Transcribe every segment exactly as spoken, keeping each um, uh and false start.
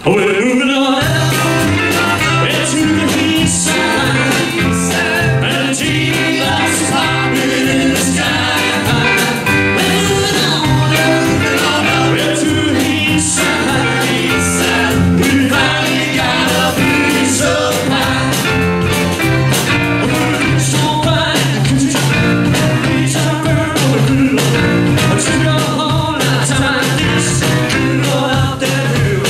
We're moving on out into the east side, and the G-Loss is popping in the sky. We're moving on out, moving on out into the east side. We finally got a piece of pie. We're so fine, reach out, girl, we're good. I took a whole lot of time this to go out that hill.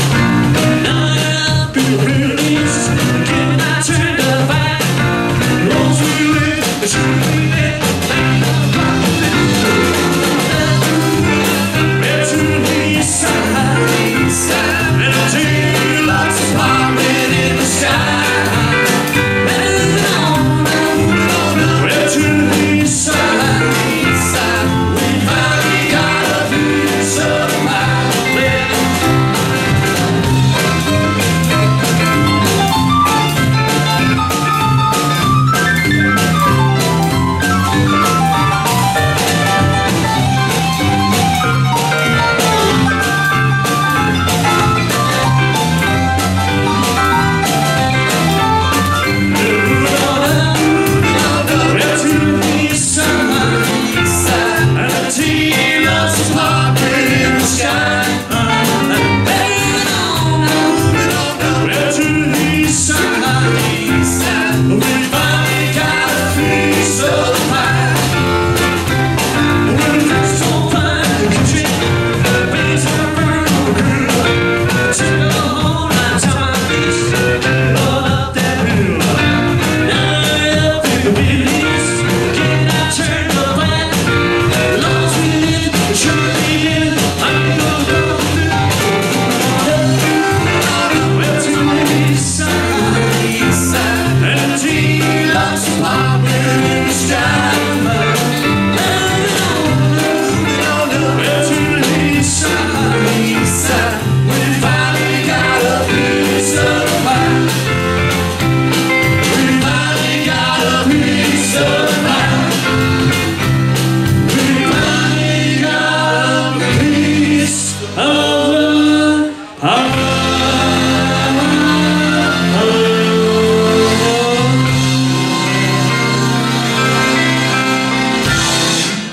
Popping in the sky.